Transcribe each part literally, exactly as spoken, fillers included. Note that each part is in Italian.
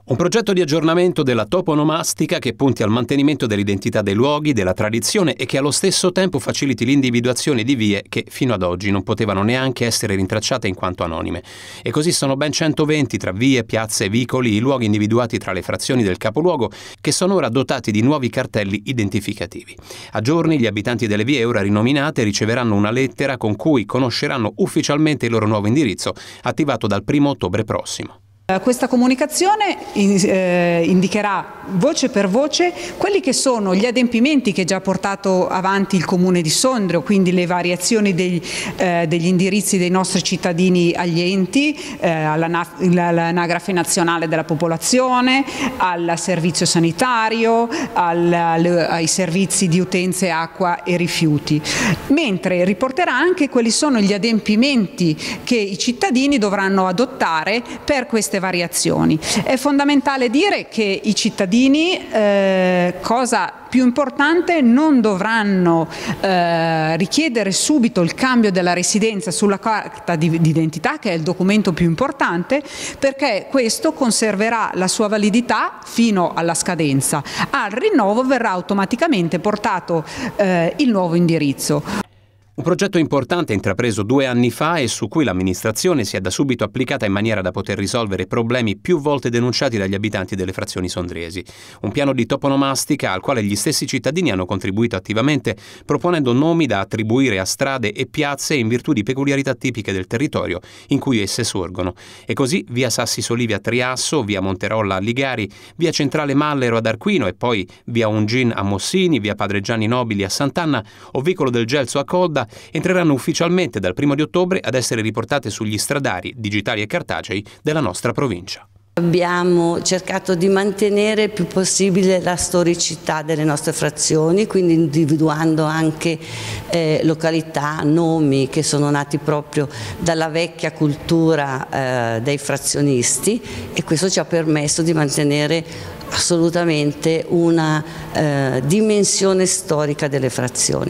Un progetto di aggiornamento della toponomastica che punti al mantenimento dell'identità dei luoghi, della tradizione e che allo stesso tempo faciliti l'individuazione di vie che fino ad oggi non potevano neanche essere rintracciate in quanto anonime. E così sono ben centoventi tra vie, piazze e vicoli i luoghi individuati tra le frazioni del capoluogo che sono ora dotati di nuovi cartelli identificativi. A giorni gli abitanti delle vie ora rinominate riceveranno una lettera con cui conosceranno ufficialmente il loro nuovo indirizzo, attivato dal primo ottobre prossimo. Questa comunicazione indicherà voce per voce quelli che sono gli adempimenti che già ha portato avanti il Comune di Sondrio, quindi le variazioni degli, eh, degli indirizzi dei nostri cittadini agli enti, eh, all'anagrafe nazionale della popolazione, al servizio sanitario, al, alle, ai servizi di utenze, acqua e rifiuti, mentre riporterà anche quali sono gli adempimenti che i cittadini dovranno adottare per queste variazioni. È fondamentale dire che i cittadini, eh, cosa più importante, non dovranno eh, richiedere subito il cambio della residenza sulla carta di, di identità, che è il documento più importante, perché questo conserverà la sua validità fino alla scadenza. Al rinnovo verrà automaticamente portato eh, il nuovo indirizzo. Un progetto importante intrapreso due anni fa e su cui l'amministrazione si è da subito applicata in maniera da poter risolvere problemi più volte denunciati dagli abitanti delle frazioni sondriesi. Un piano di toponomastica al quale gli stessi cittadini hanno contribuito attivamente, proponendo nomi da attribuire a strade e piazze in virtù di peculiarità tipiche del territorio in cui esse sorgono. E così via Sassi Solivia a Triasso, via Monterolla a Ligari, via Centrale Mallero ad Arquino e poi via Ungin a Mossini, via Padre Gianni Nobili a Sant'Anna o vicolo del Gelso a Colda entreranno ufficialmente dal primo di ottobre ad essere riportate sugli stradari digitali e cartacei della nostra provincia. Abbiamo cercato di mantenere il più possibile la storicità delle nostre frazioni, quindi individuando anche eh, località, nomi che sono nati proprio dalla vecchia cultura eh, dei frazionisti, e questo ci ha permesso di mantenere assolutamente una eh, dimensione storica delle frazioni.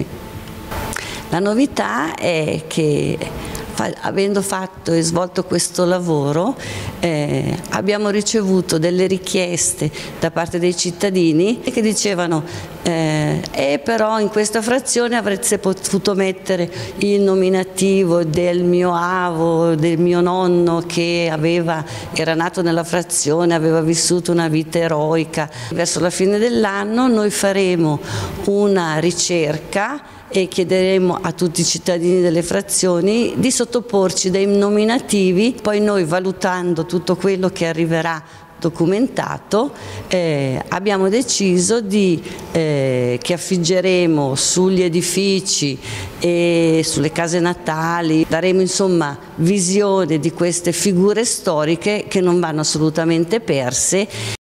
La novità è che, avendo fatto e svolto questo lavoro, eh, abbiamo ricevuto delle richieste da parte dei cittadini che dicevano eh, eh, però in questa frazione avreste potuto mettere il nominativo del mio avo, del mio nonno che aveva, era nato nella frazione, aveva vissuto una vita eroica. Verso la fine dell'anno noi faremo una ricerca e chiederemo a tutti i cittadini delle frazioni di sottoporci dei nominativi, poi noi, valutando tutto quello che arriverà documentato, eh, abbiamo deciso di, eh, che affiggeremo sugli edifici e sulle case natali, daremo insomma visione di queste figure storiche che non vanno assolutamente perse.